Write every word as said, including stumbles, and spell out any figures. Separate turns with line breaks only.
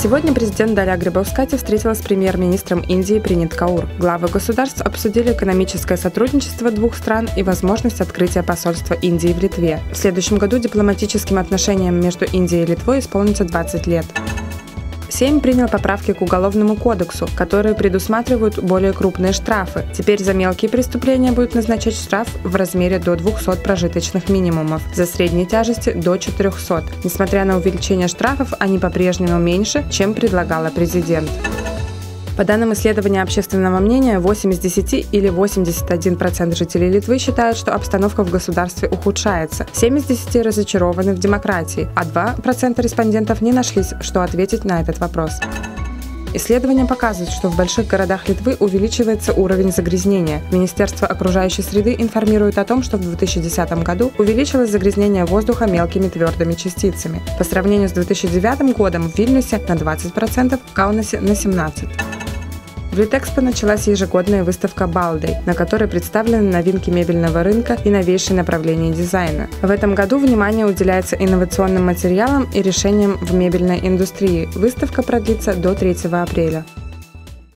Сегодня президент Даля Грибаускайте встретилась с премьер-министром Индии Принит Каур. Главы государств обсудили экономическое сотрудничество двух стран и возможность открытия посольства Индии в Литве. В следующем году дипломатическим отношениям между Индией и Литвой исполнится двадцать лет. Сейм принял поправки к Уголовному кодексу, которые предусматривают более крупные штрафы. Теперь за мелкие преступления будут назначать штраф в размере до двухсот прожиточных минимумов, за средней тяжести до четырехсот. Несмотря на увеличение штрафов, они по-прежнему меньше, чем предлагала президент. По данным исследования общественного мнения, восемь из десяти или восемьдесят один процент жителей Литвы считают, что обстановка в государстве ухудшается. семь из десяти разочарованы в демократии, а два процента респондентов не нашлись, что ответить на этот вопрос. Исследования показывают, что в больших городах Литвы увеличивается уровень загрязнения. Министерство окружающей среды информирует о том, что в две тысячи десятом году увеличилось загрязнение воздуха мелкими твердыми частицами. По сравнению с две тысячи девятым годом в Вильнюсе на двадцать процентов, в Каунасе на семнадцать процентов. В Литэкспо началась ежегодная выставка «Балдей», на которой представлены новинки мебельного рынка и новейшие направления дизайна. В этом году внимание уделяется инновационным материалам и решениям в мебельной индустрии. Выставка продлится до третьего апреля.